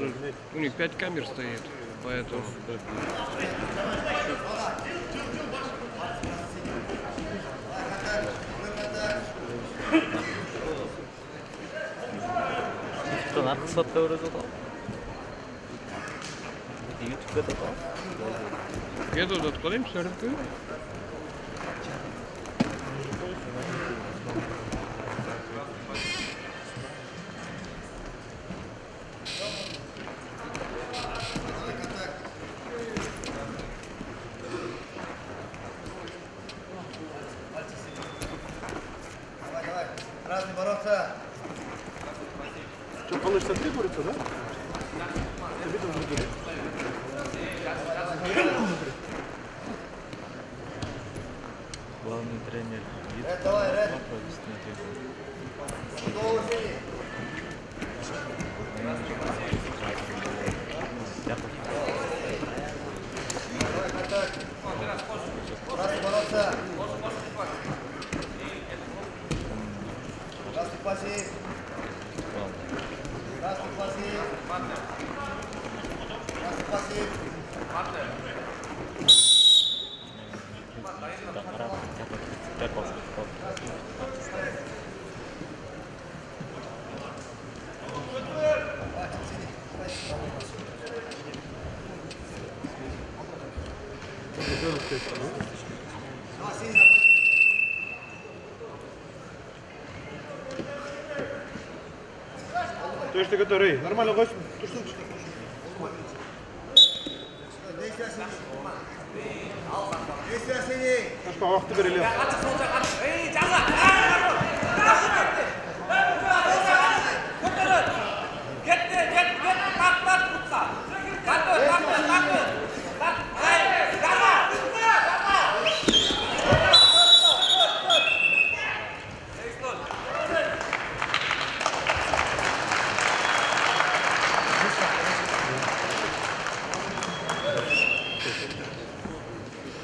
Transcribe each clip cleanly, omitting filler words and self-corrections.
У них 5 камер стоит, поэтому... Что, надо сотка выразила? YouTube это то? Я тут откроем сарку. Разные бороться. Что, получится 3 борются, да? Главный тренер. Давай, Ред. Разные бороться. Разные паси. Разные паси. Разные паси. То есть ты который? Нормально гость? Başka vakti verelim.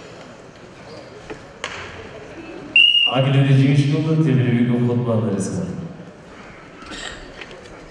Akilede jingishni tebrik qilib xutba bersin.